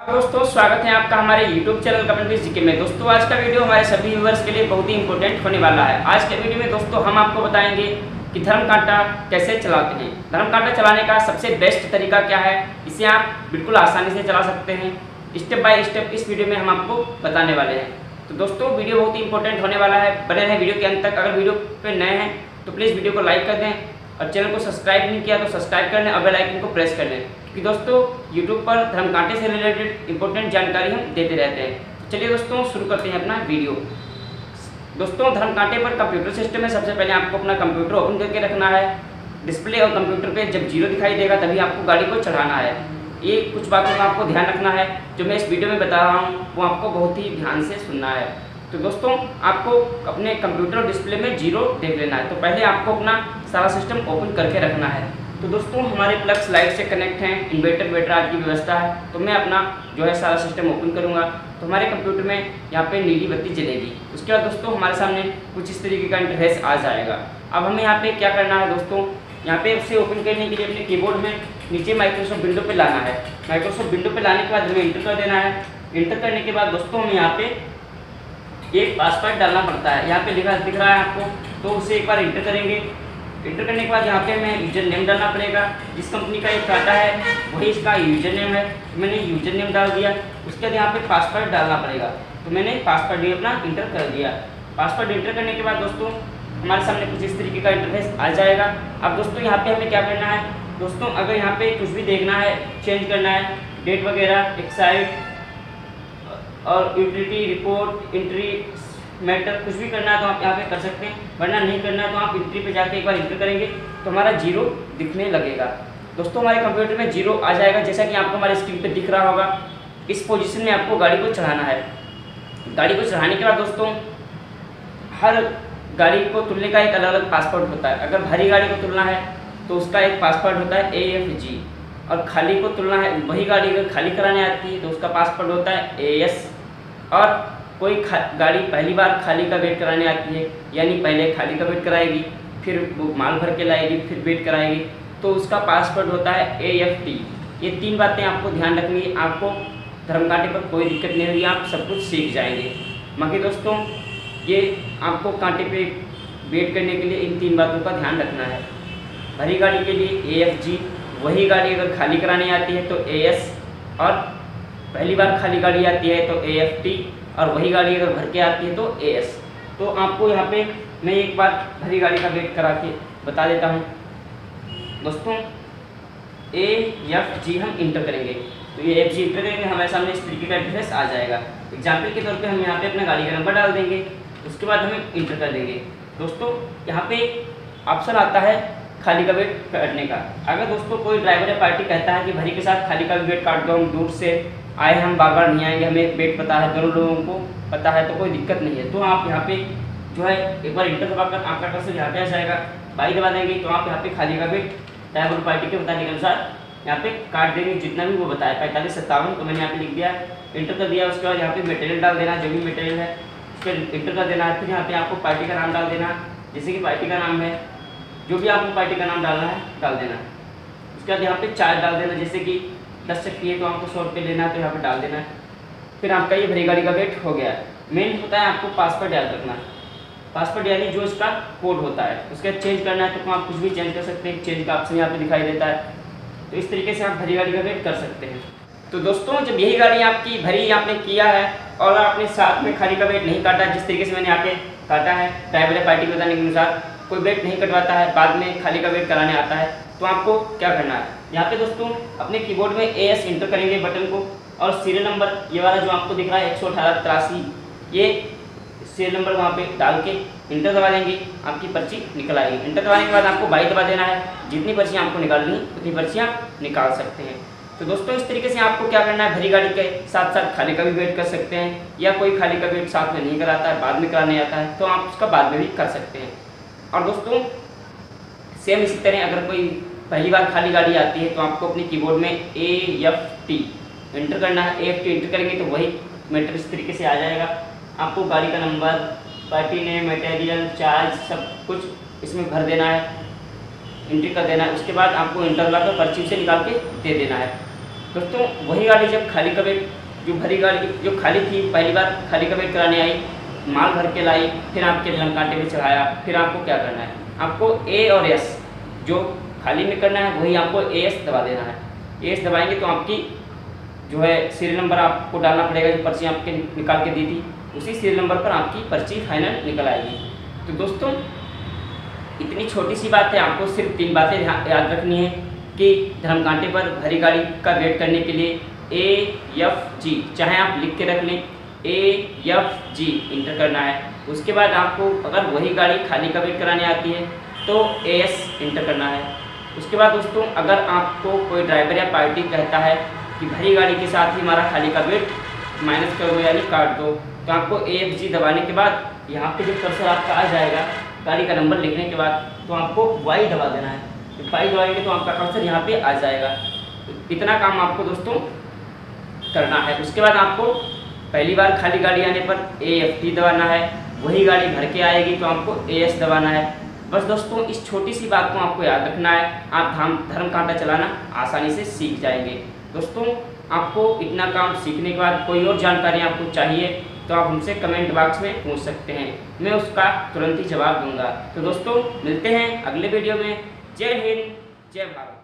दोस्तों स्वागत है आपका हमारे YouTube चैनल कमेंट्री जीके में। दोस्तों आज का वीडियो हमारे सभी व्यूअर्स के लिए बहुत ही इंपॉर्टेंट होने वाला है। आज के वीडियो में दोस्तों हम आपको बताएंगे कि धर्म कांटा कैसे चलाते हैं। धर्म कांटा चलाने का सबसे बेस्ट तरीका क्या है, इसे आप बिल्कुल आसानी से चला सकते हैं। स्टेप बाय स्टेप इस वीडियो में हम आपको बताने वाले हैं। तो दोस्तों वीडियो बहुत ही इंपॉर्टेंट होने वाला है, बने रहें वीडियो के अंत तक। अगर वीडियो पर नए हैं तो प्लीज़ वीडियो को लाइक कर दें और चैनल को सब्सक्राइब नहीं किया तो सब्सक्राइब कर लें और बेल आइकन को प्रेस कर लें, क्योंकि दोस्तों YouTube पर धर्म कांटे से रिलेटेड इंपॉर्टेंट जानकारी हम देते रहते हैं। तो चलिए दोस्तों शुरू करते हैं अपना वीडियो। दोस्तों धर्म कांटे पर कंप्यूटर सिस्टम में सबसे पहले आपको अपना कंप्यूटर ओपन करके रखना है। डिस्प्ले और कंप्यूटर पे जब 0 दिखाई देगा तभी आपको गाड़ी को चढ़ाना है। ये कुछ बातों का आपको ध्यान रखना है, जो मैं इस वीडियो में बता रहा हूँ वो आपको बहुत ही ध्यान से सुनना है। तो दोस्तों आपको अपने कंप्यूटर डिस्प्ले में 0 देख लेना है। तो पहले आपको अपना सारा सिस्टम ओपन करके रखना है। तो दोस्तों हमारे प्लग्स लाइट से कनेक्ट हैं, इन्वर्टर आज की व्यवस्था है। तो मैं अपना जो है सारा सिस्टम ओपन करूँगा तो हमारे कंप्यूटर में यहाँ पे नीली बत्ती जलेगी। उसके बाद दोस्तों हमारे सामने कुछ इस तरीके का इंटरफेस आ जाएगा। अब हमें यहाँ पे क्या करना है दोस्तों, यहाँ पे उसे ओपन करने के लिए अपने कीबोर्ड में नीचे माइक्रोसॉफ्ट विंडो पे लाना है। माइक्रोसॉफ्ट विंडो पे लाने के बाद हमें इंटर कर देना है। इंटर करने के बाद दोस्तों हमें यहाँ पे एक पासवर्ड डालना पड़ता है। यहाँ पे लिखा दिख रहा है आपको, तो उसे एक बार इंटर करेंगे। इंटर करने के बाद यहाँ पे हमें यूजर नेम डालना पड़ेगा। जिस कंपनी का ये खाता है वही इसका यूजर नेम है, तो मैंने यूजर नेम डाल दिया। उसके बाद यहाँ पे पासवर्ड डालना पड़ेगा, तो मैंने पासवर्ड भी अपना इंटर कर दिया। पासवर्ड इंटर करने के बाद दोस्तों हमारे सामने कुछ इस तरीके का इंटरफेस आ जाएगा। अब दोस्तों यहाँ पे हमें क्या करना है, दोस्तों अगर यहाँ पे कुछ भी देखना है, चेंज करना है, डेट वगैरह, एक्साइट और यूटिलिटी रिपोर्ट, एंट्री मैटर, कुछ भी करना है तो आप यहाँ पे कर सकते हैं, वरना नहीं करना है तो आप एंट्री पे जाके एक बार इंटर करेंगे तो हमारा 0 दिखने लगेगा। दोस्तों हमारे कंप्यूटर में 0 आ जाएगा, जैसा कि आपको हमारे स्क्रीन पे दिख रहा होगा। इस पोजीशन में आपको गाड़ी को चढ़ाना है। गाड़ी को चढ़ाने के बाद दोस्तों हर गाड़ी को तुलने का एक अलग अलग पासवर्ड होता है। अगर भारी गाड़ी को तुलना है तो उसका एक पासवर्ड होता है AFG, और खाली को तुलना है, वही गाड़ी अगर खाली कराने आती है तो उसका पासवर्ड होता है AS। और कोई गाड़ी पहली बार खाली का वेट कराने आती है, यानी पहले खाली का वेट कराएगी, फिर वो माल भर के लाएगी, फिर वेट कराएगी, तो उसका पासवर्ड होता है AFT। ये 3 बातें आपको ध्यान रखनी है। आपको धर्म कांटे पर कोई दिक्कत नहीं होगी, आप सब कुछ सीख जाएंगे। बाकी दोस्तों ये आपको कांटे पे वेट करने के लिए इन 3 बातों का ध्यान रखना है। भरी गाड़ी के लिए AFG, वही गाड़ी अगर खाली कराने आती है तो AS, और पहली बार खाली गाड़ी आती है तो AFT, और वही गाड़ी अगर भर के आती है तो AS। तो आपको यहाँ पे मैं एक बार भरी गाड़ी का वेट करा के बता देता हूँ। दोस्तों AFG हम इंटर करेंगे, तो ये AFG इंटर करेंगे, हमारे सामने इस तरीके का इंटरफेस आ जाएगा। एग्जाम्पल के तौर पे हम यहाँ पे अपना गाड़ी का नंबर डाल देंगे, उसके बाद हमें इंटर कर देंगे। दोस्तों यहाँ पे ऑप्शन आता है खाली का वेट काटने का। अगर दोस्तों कोई ड्राइवर या पार्टी कहता है कि भरी के साथ खाली का वेट काट दो, हम दूर से आए, हम बार बार नहीं आएंगे, हमें वेट पता है, दोनों लोगों को पता है, तो कोई दिक्कत नहीं है, तो आप यहाँ पे जो है एक बार इंटर दबाकर आपका कर्सर यहाँ पे आ जाएगा। बाई दबा देंगे तो आप यहाँ पे खाली का वेट ड्राइवर पार्टी के बताने के अनुसार यहाँ पे काट देंगे, जितना भी वो बताया 45 57, तो मैंने यहाँ पे लिख दिया, इंटर कर दिया। उसके बाद यहाँ पे मटेरियल डाल देना, जो भी मटेरियल है उसके इंटर कर देना है। फिर यहाँ पे आपको पार्टी का नाम डाल देना, जैसे कि पार्टी का नाम है, जो भी आपको पार्टी का नाम डालना है डाल देना। उसके बाद यहाँ पे चार्ज डाल देना, जैसे कि 10 चक्की है तो आपको 100 रुपये लेना है तो यहाँ पे डाल देना है। फिर आपका ये भरी गाड़ी का वेट हो गया। मेन होता है आपको पासवर्ड याद रखना। पासवर्ड यानी जो इसका कोड होता है, उसके बाद चेंज करना है तो आप कुछ भी चेंज कर सकते हैं, चेंज का ऑप्शन यहाँ पे दिखाई देता है। तो इस तरीके से आप भरी गाड़ी का वेट कर सकते हैं। तो दोस्तों जब यही गाड़ी आपकी भरी आपने किया है और आपने साथ में खाली का वेट नहीं काटा, जिस तरीके से मैंने यहाँ पे काटा है, ड्राइवर या पार्टी के बताने के अनुसार कोई वेट नहीं कटवाता है, बाद में खाली का वेट कराने आता है, तो आपको क्या करना है, यहाँ पे दोस्तों अपने कीबोर्ड में AS इंटर करेंगे बटन को, और सीरियल नंबर ये वाला जो आपको दिख रहा है 118 ये सीरियल नंबर वहाँ पे डाल के इंटर दबा देंगे, आपकी पर्ची निकल आएगी। इंटर दबाने के बाद आपको 22 दबा देना है। जितनी पर्चियाँ आपको निकालनी उतनी पर्चियाँ निकाल सकते हैं। तो दोस्तों इस तरीके से आपको क्या करना है, भरी गाड़ी के साथ साथ खाली का भी वेट कर सकते हैं, या कोई खाली का वेट साथ में नहीं कराता है, बाद में कराने आता है, तो आप उसका बाद में भी कर सकते हैं। और दोस्तों सेम इसी तरह अगर कोई पहली बार खाली गाड़ी आती है तो आपको अपने कीबोर्ड में AFT इंटर करना है। AFT इंटर करेंगे तो वही मैटर इस तरीके से आ जाएगा। आपको गाड़ी का number, party name, material, charge सब कुछ इसमें भर देना है, एंट्री कर देना है। उसके बाद आपको इंटर लगाकर पर्ची से निकाल के दे देना है। दोस्तों वही गाड़ी जब खाली का वेट, जो भरी गाड़ी जो खाली थी, पहली बार खाली का वेट कराने आई, माल भर के लाई, फिर आपके धर्म कांटे पे चढ़ाया, फिर आपको क्या करना है, आपको ए और एस जो खाली में करना है वही आपको एस दबा देना है। एस दबाएंगे तो आपकी जो है सीरियल नंबर आपको डालना पड़ेगा, जो पर्ची आपके निकाल के दी थी उसी सीरियल नंबर पर आपकी पर्ची फाइनल निकल आएगी। तो दोस्तों इतनी छोटी सी बात है, आपको सिर्फ 3 बातें याद रखनी है कि धर्म कांटे पर भरी गाड़ी का वेट करने के लिए AFG, चाहे आप लिख के रख लें, AFG इंटर करना है। उसके बाद आपको अगर वही गाड़ी खाली का वेट कराने आती है तो AS इंटर करना है। उसके बाद दोस्तों अगर आपको कोई ड्राइवर या पार्टी कहता है कि भरी गाड़ी के साथ ही हमारा खाली का वेट माइनस कर दो यानी काट दो, तो आपको AFG दबाने के बाद यहाँ पे जो कर्सर आपका आ जाएगा गाड़ी का नंबर लिखने के बाद, तो आपको Y दबा देना है। तो Y दबाएंगे तो आपका कर्सर यहाँ पे आ जाएगा। इतना काम आपको दोस्तों करना है। उसके बाद आपको पहली बार खाली गाड़ी आने पर AFT दबाना है, वही गाड़ी भर के आएगी तो आपको AS दबाना है। बस दोस्तों इस छोटी सी बात को आपको याद रखना है, आप धर्म कांटा चलाना आसानी से सीख जाएंगे। दोस्तों आपको इतना काम सीखने के बाद कोई और जानकारी आपको चाहिए तो आप हमसे कमेंट बॉक्स में पूछ सकते हैं, मैं उसका तुरंत ही जवाब दूंगा। तो दोस्तों मिलते हैं अगले वीडियो में। जय हिंद, जय भारत।